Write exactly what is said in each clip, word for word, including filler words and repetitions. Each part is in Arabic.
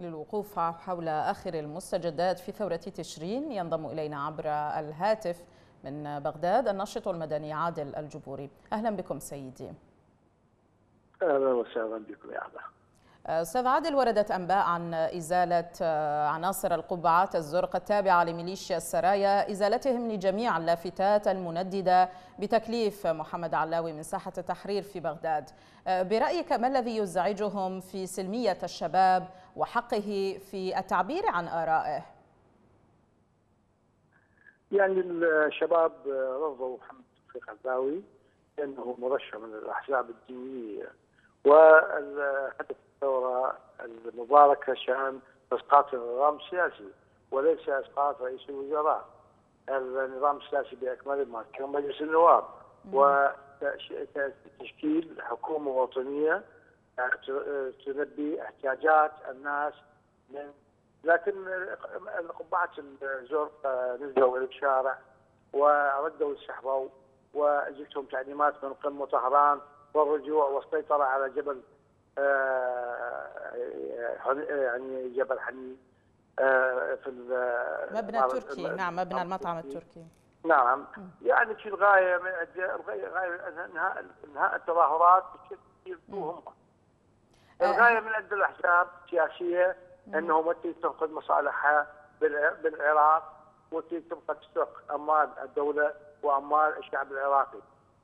للوقوف حول آخر المستجدات في ثورة تشرين ينضم إلينا عبر الهاتف من بغداد الناشط المدني عادل الجبوري. أهلا بكم سيدي. أهلا وسهلا بكم يا أهلا. أستاذ عادل، وردت أنباء عن إزالة عناصر القبعات الزرق التابعة لميليشيا السرايا، إزالتهم لجميع اللافتات المنددة بتكليف محمد علاوي من ساحة التحرير في بغداد. برأيك ما الذي يزعجهم في سلمية الشباب وحقه في التعبير عن آرائه؟ يعني الشباب رفضوا محمد توفيق علاوي لأنه مرشح من الأحزاب الدينية، وهدف الثورة المباركة شأن إسقاط النظام السياسي وليس إسقاط رئيس الوزراء. النظام السياسي بأكمله ما كان مجلس النواب، وتشكيل حكومة وطنية تلبي احتياجات الناس. من لكن قبعة الزرق نزلوا إلى الشارع وردوا السحبوا، وجبتهم تعليمات من قمة طهران والرجوع والسيطرة على جبل يعني جبل حنين في المبنى التركي. نعم، مبنى المطعم التركي. نعم، يعني في الغاية من غاية انهاء انهاء التظاهرات بشكل هم. الغاية من عند الأحزاب السياسية أنهم تنقذ مصالحها بالعراق وتبقى تسرق أموال الدولة وأموال الشعب العراقي.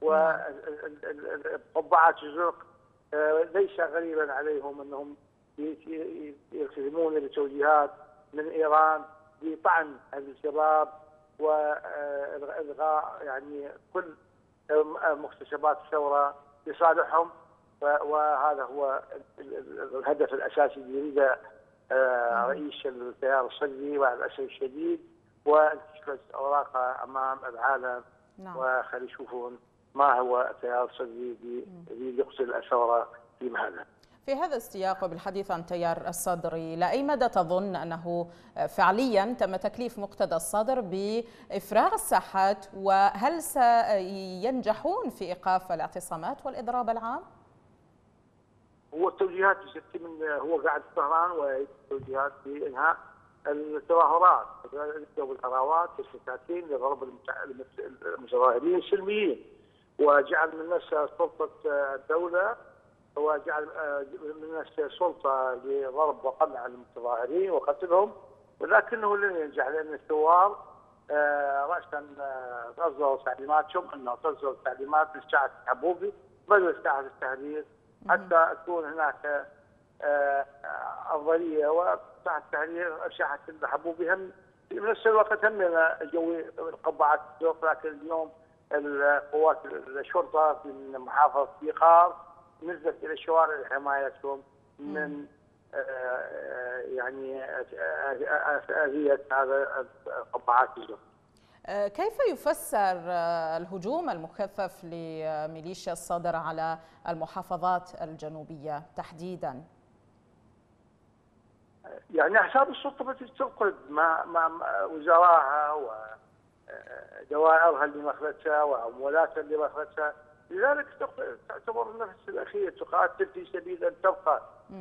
وقبعات الزرق ليس غريبا عليهم أنهم يلتزمون بتوجيهات من إيران بطعن الشباب وإلغاء يعني كل مكتسبات الثورة لصالحهم، وهذا هو الهدف الأساسي اللي يريده رئيس التيار الصدري مع الأسف الشديد، وانتشرت أوراقه أمام العالم. نعم. وخلي يشوفون ما هو التيار الصدري اللي يقتل الثورة في مهله. في هذا السياق وبالحديث عن التيار الصدري، إلى أي مدى تظن أنه فعليا تم تكليف مقتدى الصدر بإفراغ الساحات، وهل سينجحون في إيقاف الاعتصامات والإضراب العام؟ هو التوجيهات من هو قاعد في طهران، والتوجيهات بإنهاء التظاهرات والحراوات والشتاتين لضرب المتظاهرين السلميين، وجعل من نفسه سلطة الدولة، وجعل من نفسه سلطة لضرب وقمع المتظاهرين وقتلهم، ولكنه لن ينجح لأن الثوار رأسا تصدروا تعليماتهم أنه تصدر تعليمات للساحة الحبوبي بدل ساحة التحرير حتى تكون هناك أفضلية. وساحة التحرير ساحة الحبوبي هم في نفس الوقت هم جوي قبعات الزرق، لكن اليوم القوات الشرطة في محافظة بيقار نزلت إلى الشوارع لحمايتهم من يعني آذية هذا قبعات الزرق. كيف يفسر الهجوم المكثف لميليشيا الصدر على المحافظات الجنوبية تحديدا؟ يعني أحزاب السلطة بدأت تنقد مع مع وزرائها ودوائرها اللي مخلتها وأموالاتها اللي مخلتها، لذلك تعتبر النفس الأخير تقاتل في سبيل أن تبقى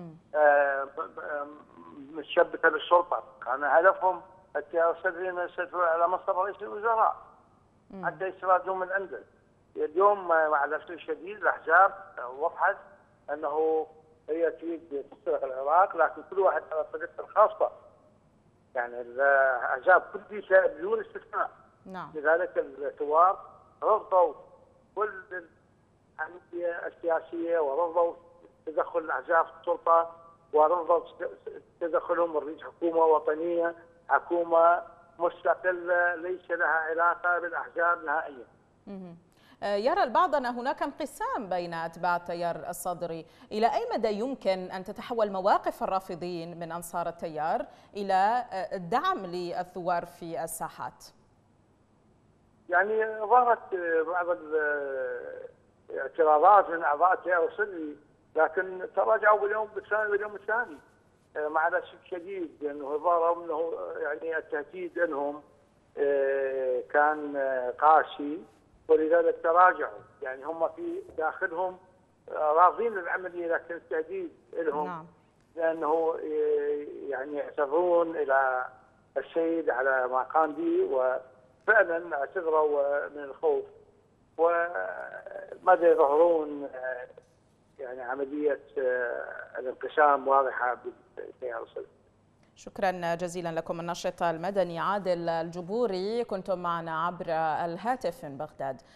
متشبثة بالسلطة. كان هدفهم التيار الصدري أن يستولوا على منصب رئيس الوزراء حتى يستفادون من عنده. اليوم مع الأسف الشديد الأحزاب وضحت أنه هي تريد تستغرق العراق، لكن كل واحد على طريقته الخاصة. يعني الأحزاب كلها بدون استثناء. نعم. لذلك الثوار رفضوا كل العملية السياسية، ورفضوا تدخل الأحزاب في السلطة، ورفضوا تدخلهم ونريد حكومة وطنية، حكومة مستقلة ليس لها علاقة بالأحزاب نهائيا. يرى البعض أن هناك انقسام بين أتباع التيار الصدري، إلى أي مدى يمكن أن تتحول مواقف الرافضين من أنصار التيار إلى الدعم للثوار في الساحات؟ يعني ظهرت بعض الاعتراضات من أعضاء التيار الصدري، لكن تراجعوا باليوم الثاني واليوم الثاني مع الأسف الشديد، لأنه ظهروا أنه يعني التهديد لهم كان قاسي، ولذلك تراجعوا. يعني هم في داخلهم راضين للعملية، لكن التهديد لهم. نعم. لأنه يعتذرون الى السيد على ما قام به، وفعلا اعتذروا من الخوف وماذا يظهرون يعني عمليه الانقسام واضحه بالتيار السلفي. شكرا جزيلا لكم الناشط المدني عادل الجبوري، كنتم معنا عبر الهاتف من بغداد.